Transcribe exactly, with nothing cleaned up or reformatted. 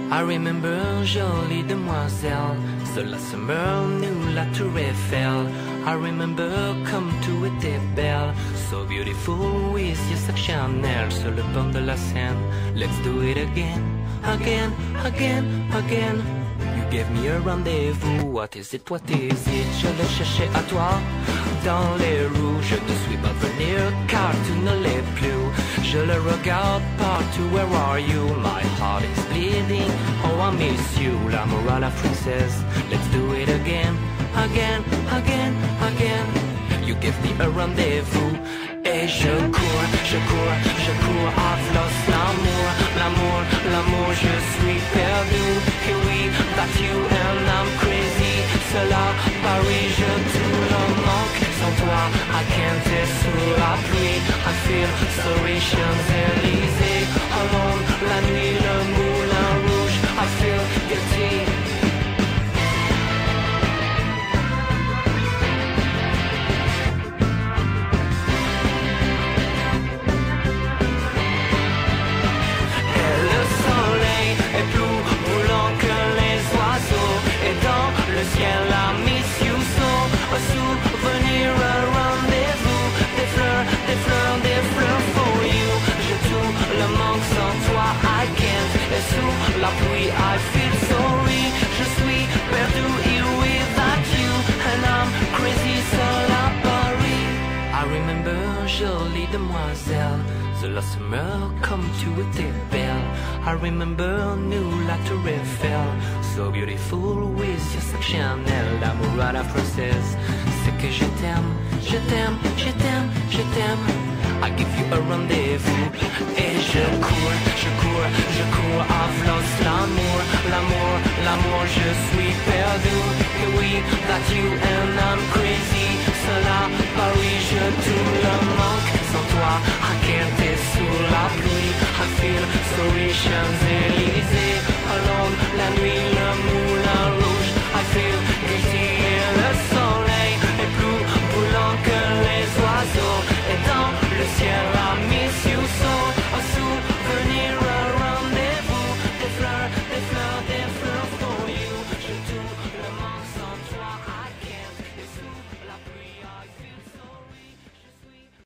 I remember jolie demoiselle, cela summer nous la tour Eiffel. I remember come to était belle, so beautiful with your sac Chanel sur le pont de la Seine. Let's do it again, again, again, again. You gave me a rendez-vous, what is it, what is it? Je le cherchais à toi, dans les roues. Je ne suis pas venir car tu ne l'es plus. Je le regarde partout, where are you? My heart is bleeding, oh I miss you. L'amour à la française, let's do it again, again, again, again. You gave me a rendez-vous. Et je cours, je cours, je cours, I've lost l'amour, l'amour, l'amour, je suis perdu. Here we, that you and I'm crazy. Cela, Paris, je te le manque. Sans toi, I can't être sous la pluie. I feel sorry, Champs-Élysées. Alone, la nuit, le moulin rouge. I feel guilty. La miss you so, un souvenir, un rendez-vous, des fleurs, des fleurs, des fleurs for you. Je tout le manque sans toi, I can't. Et sous la pluie, I feel sorry. Je suis perdu here without you, and I'm crazy seul à Paris. I remember jolie demoiselle, the last summer come to étais belle. I remember nous la tour Eiffel, so beautiful with your sac Chanel. L'amour à la française, c'est que je t'aime, je t'aime, je t'aime, je t'aime. I give you a rendez-vous. Et je cours, je cours, je cours, I've lost l'amour, l'amour, l'amour, je suis perdu. Et oui, that you and I'm crazy. Cela, Paris, je te le manque. Sans toi, I can't être sous la pluie. I feel sorry, Champs-Élysées.